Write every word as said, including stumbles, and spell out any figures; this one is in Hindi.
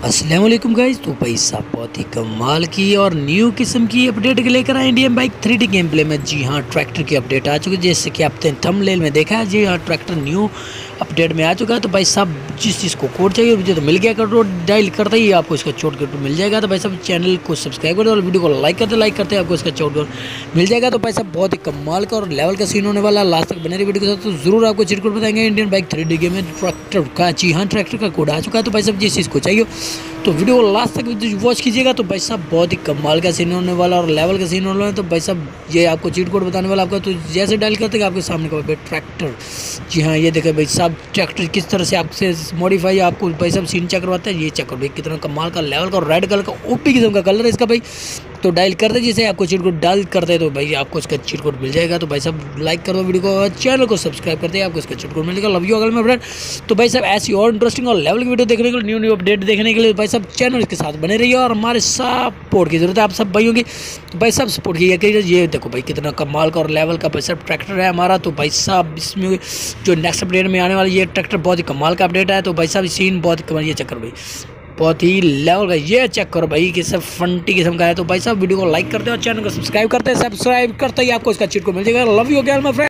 अस्सलाम वालेकुम गाइस। तो भाई साहब बहुत ही कमाल की और न्यू किस्म की अपडेट लेकर आए Indian bike three D game play में। जी हाँ, ट्रैक्टर की अपडेट आ चुकी है, जैसे कि आपने थंबनेल में देखा है। जी हाँ, ट्रैक्टर न्यू अपडेट में आ चुका है। तो भाई साहब जिस चीज़ को कोड चाहिए मुझे तो मिल गया, कोड डायल करते ही आपको इसका चोट कोड मिल जाएगा। तो भाई साहब चैनल को सब्सक्राइब कर दो और वीडियो को लाइक करते लाइक करते आपको इसका चोट कोड मिल जाएगा। तो भाई साहब बहुत ही कमाल का और लेवल का सीन होने वाला, लास्ट तक बने रही वीडियो के साथ। तो जरूर आपको चीट कोड बताएंगे Indian bike three D game में ट्रैक्टर का। जी हाँ, ट्रैक्टर का कोड आ चुका है। तो भाई साहब जिस चीज़ को चाहिए तो वीडियो को लास्ट तक वॉच कीजिएगा। तो भाई साहब बहुत ही कमाल का सीन होने वाला और लेवल का सीन होने वाला है। तो भाई साहब ये आपको चीट कोड बताने वाला आपका, तो जैसे डायल करते हैं आपके सामने का भाई ट्रैक्टर। जी हाँ, ये देखें भाई साहब ट्रैक्टर किस तरह से आपसे मॉडिफाई आपको भाई साहब सीन चेक करवाता है। ये चेक करो भाई कितना कमाल का लेवल का रेड कलर का ओपी किस्म का कलर है इसका भाई। तो डायल करते जैसे आपको चीट कोड डायल करते हैं तो भाई आपको इसका चीट कोड मिल जाएगा। तो भाई साहब लाइक कर दो वीडियो को, चैनल को सब्सक्राइब करते हैं आपको इसका चीट कोड मिलेगा। Love you again my friend. तो भाई साहब ऐसी और इंटरेस्टिंग और लेवल की वीडियो देखने के लिए, न्यू न्यू अपडेट देखने के लिए भाई साहब चैनल के साथ बने रहिए और हमारे सपोर्ट की जरूरत है आप सब भाइयों की। तो भाई साहब सपोर्ट किया करिए। ये देखो भाई कितना कमाल का और लेवल का भाई साहब ट्रैक्टर है हमारा। तो भाई साहब इसमें जो नेक्स्ट अपडेट में आने वाला ये ट्रैक्टर बहुत ही कमाल का अपडेट है। तो भाई साहब सीन बहुत ही कमाल, ये चक्कर भाई बहुत ही लेवल का, ये चेक करो भाई कि सब फंटी किस्म का है। तो भाई साहब वीडियो को लाइक करते हैं और चैनल को सब्सक्राइब करते हैं। सब्सक्राइब करते ही आपको इसका चीट को मिल जाएगा। Love you again my friend.